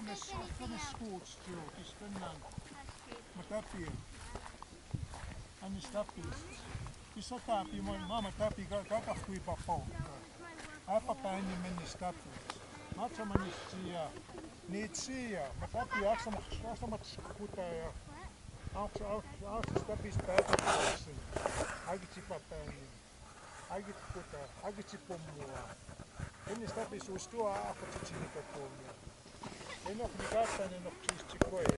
van de schoolstil, is benannt. Matapi. Ani stapi. Isa tapi, mama tapi kaka fui papau. Apa pani meni stapi. Matsa mani sia. Nitsia, matapi asa matskuta ya. Asa stapi stapi. Agiti papani. Agiti puta, agiti pomua. Ini stapi sustua apa cici ni kapomu. Enok ni kata ni nok cici koi.